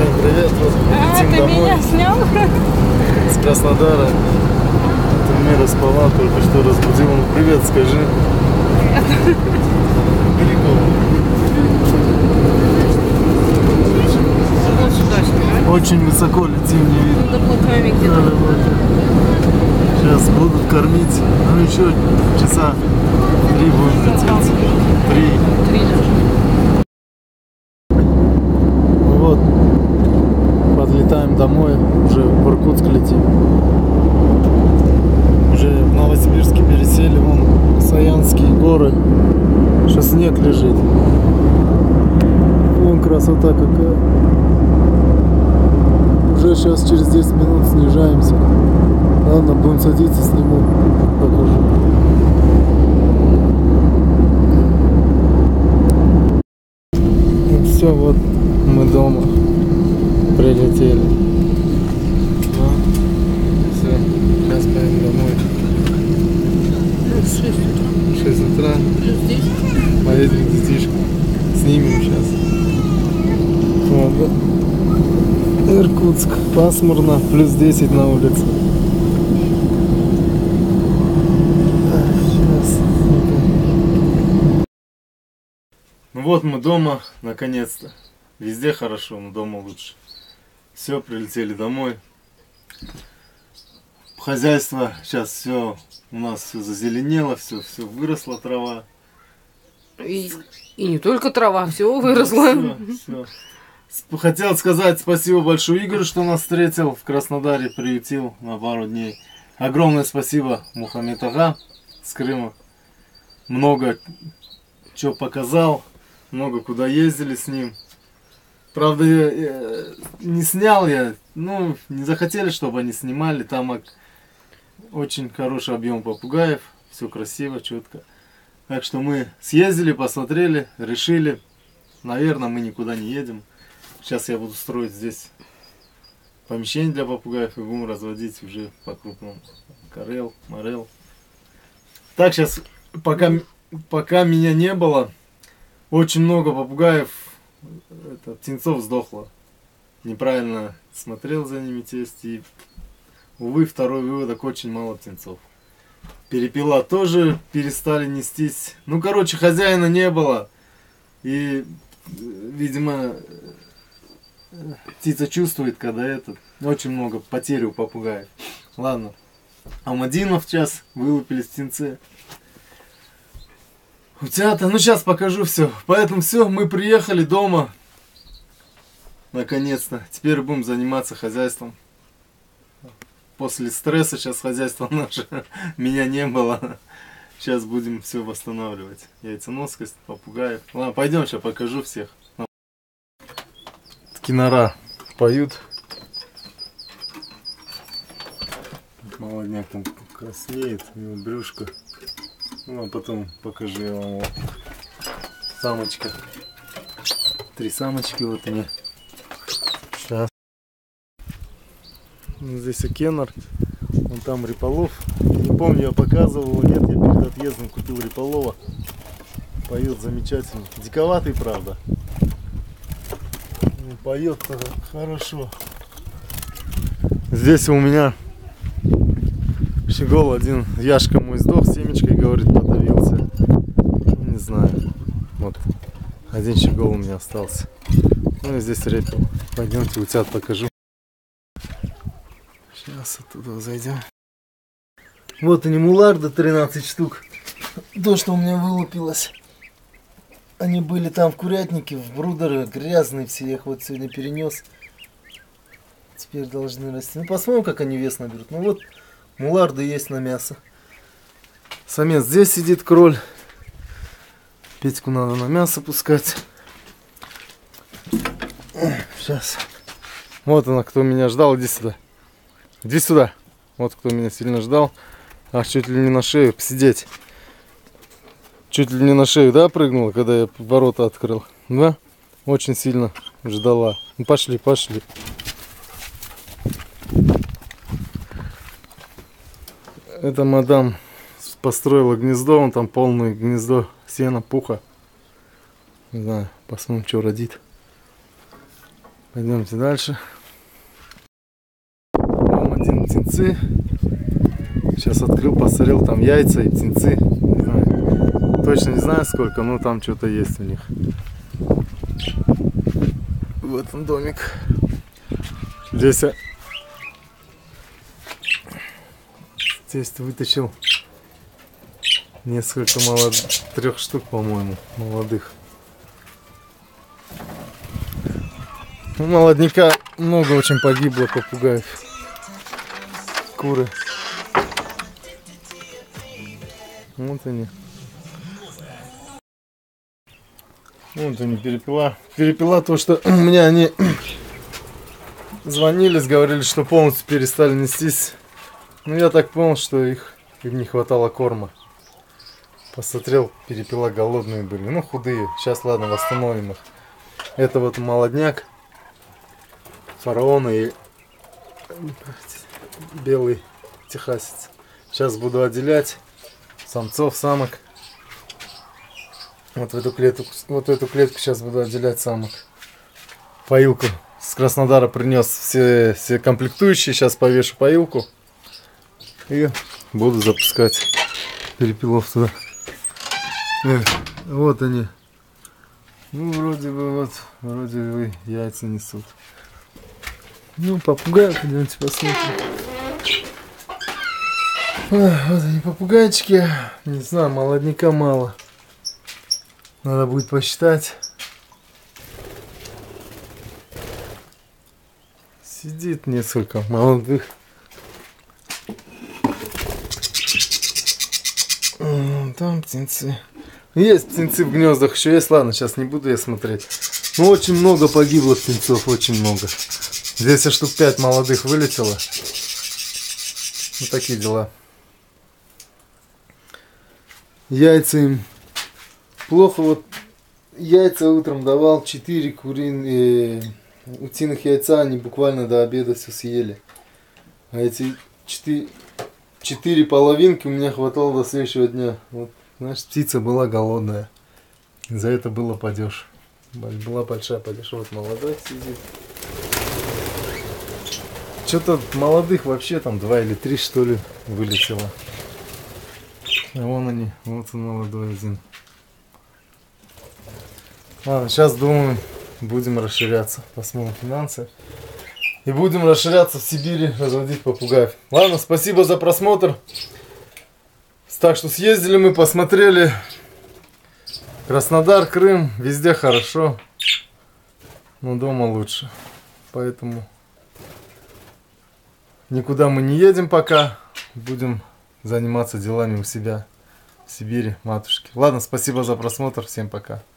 Всем привет, вот летим ты домой меня снял? с Краснодара. Мира спала, только что разбудил. Ну, привет, скажи. Привет. Очень высоко летим, не видно. Над облаками где-то. Сейчас будут кормить. Ну еще часа 3 будем лететь. 3 даже. Ну вот, подлетаем домой, уже в Иркутск летим. Уже в Новосибирске пересели, вон Саянские горы. Что снег лежит. Вон красота какая. Уже сейчас через 10 минут снижаемся. Ладно, будем садиться, сниму, покажу. Ну все, вот мы дома прилетели. Да. Все, сейчас поедем домой. 6 утра. Плюс 10. Поедем к детишкам. Снимем сейчас. Вот, да. Иркутск. Пасмурно. Плюс 10 на улице. Сейчас. Ну вот мы дома, наконец-то. Везде хорошо, но дома лучше. Все, прилетели домой. Хозяйство сейчас все у нас все зазеленело, все выросло, трава. И не только трава, все выросло. Все. Хотел сказать спасибо большое Игорю, что нас встретил в Краснодаре, приютил на пару дней. Огромное спасибо Мухаммед Ага с Крыма. Много чего показал, много куда ездили с ним. Правда, не снял я, ну, не захотели, чтобы они снимали. Там очень хороший объем попугаев, все красиво, четко. Так что мы съездили, посмотрели, решили, наверное, мы никуда не едем. Сейчас я буду строить здесь помещение для попугаев и будем разводить уже по-крупному. Карел, морел. Так, сейчас, пока меня не было, очень много попугаев, птенцов сдохло. Неправильно смотрел за ними тесть. И, увы, второй выводок, очень мало птенцов. Перепела тоже перестали нестись. Ну, короче, хозяина не было. И, видимо, птица чувствует, когда очень много потерь у попугаев. Ладно. Амадинов сейчас вылупились птенцы. Утята, ну сейчас покажу все. Поэтому все, мы приехали дома. Наконец-то. Теперь будем заниматься хозяйством. После стресса сейчас хозяйство наше. Меня не было. Сейчас будем все восстанавливать. Яйценоскость, попугаев. Ладно, пойдем, сейчас покажу всех. Кинора поют. Молодняк там краснеет, у него брюшко. Ну а потом покажу я вам его. Самочка. 3 самочки вот они. Сейчас. Здесь окенор. Вон там Риполов. Не помню, я показывал, нет, я перед отъездом купил Риполова. Поет замечательно. Диковатый, правда. Поет хорошо. Здесь у меня щегол один, Яшка мой сдох, семечкой, говорит, подавился. Не знаю. Вот один щегол у меня остался. Ну и здесь репел. Пойдемте утят покажу. Сейчас оттуда зайдем. Вот они, муларды, 13 штук. То, что у меня вылупилось. Они были там в курятнике, в брудеры, грязные все, я их вот сегодня перенес. Теперь должны расти. Ну посмотрим, как они вес наберут. Ну вот, муларды есть на мясо. Самец здесь сидит, кроль. Петьку надо на мясо пускать. Сейчас. Вот она, кто меня ждал, иди сюда. Иди сюда. Вот кто меня сильно ждал. Аж чуть ли не на шею посидеть. Чуть ли не на шею, да, прыгнула, когда я ворота открыл? Да? Очень сильно ждала. Ну, пошли, пошли. Это мадам построила гнездо, он там полное гнездо сена, пуха. Не знаю, посмотрим, что родит. Пойдемте дальше. Вон один птенцы. Сейчас открыл, посмотрел, там яйца и птенцы. Не знаю. Точно не знаю сколько, но там что-то есть у них. Вот он домик. Здесь вытащил несколько 3 штук, по-моему, молодых. У молодняка много очень погибло попугаев. Куры. Вот они. Вот они, перепела. Перепела то, что у меня они звонили, говорили, что полностью перестали нестись. Ну, я так понял, что им не хватало корма. Посмотрел, перепела голодные были. Ну, худые. Сейчас, ладно, восстановим их. Это вот молодняк. Фараон и белый техасец. Сейчас буду отделять самцов, самок. Вот в эту клетку сейчас буду отделять самок. Поилку с Краснодара принес все комплектующие. Сейчас повешу поилку. И буду запускать перепелов туда. Вот они. Ну, вроде бы яйца несут. Ну, попугай, пойдемте посмотрим. Вот они, попугайчики. Не знаю, молодняка мало. Надо будет посчитать. Сидит несколько молодых. Там птенцы. Есть птенцы в гнездах, еще есть. Ладно, сейчас не буду я смотреть. Ну, очень много погибло птенцов, очень много. Здесь штук 5 молодых вылетело. Вот такие дела. Яйца им плохо. Вот яйца утром давал 4 утиных яйца, они буквально до обеда все съели. А эти 4 половинки у меня хватало до следующего дня. Вот, значит, птица была голодная. За это было падеж. Была большая падеж. Вот молодой сидит. Что-то молодых вообще там 2 или 3 что ли вылетело. А вон они, вот он молодой один. Ладно, сейчас думаю, будем расширяться. Посмотрим финансы. И будем расширяться в Сибири, разводить попугаев. Ладно, спасибо за просмотр. Так что съездили мы, посмотрели. Краснодар, Крым, везде хорошо. Но дома лучше. Поэтому никуда мы не едем пока. Будем заниматься делами у себя в Сибири, матушки. Ладно, спасибо за просмотр. Всем пока.